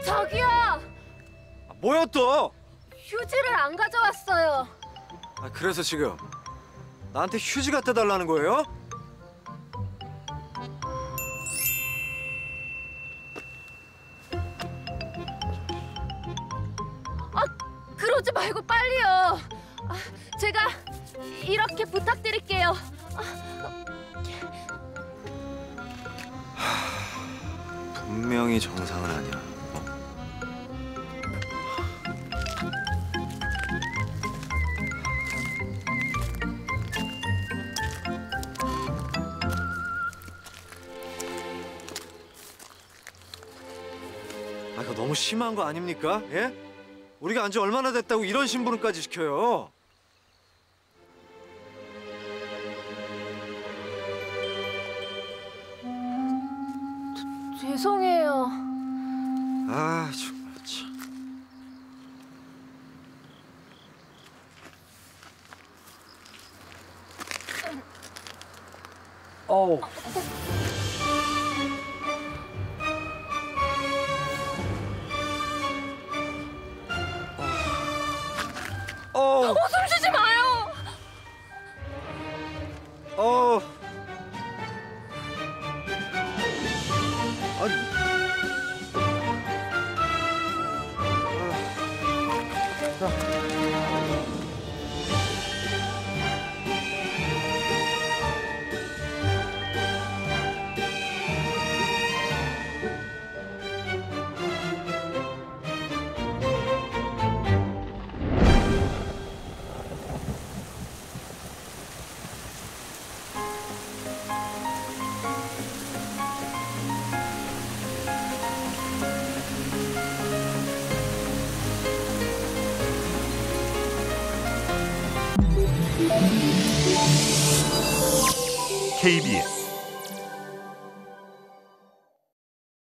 저기요! 뭐야 또? 휴지를 안 가져왔어요. 그래서 지금 나한테 휴지 갖다 달라는 거예요? 그러지 말고 빨리요. 제가 이렇게 부탁드릴게요. 분명히 정상은 아니야. 그거 너무 심한 거 아닙니까? 예? 우리가 안지 얼마나 됐다고 이런 심부름까지 시켜요? 죄송해요. 정말 참. 어우. 숨 쉬지 마요. 아니. KBS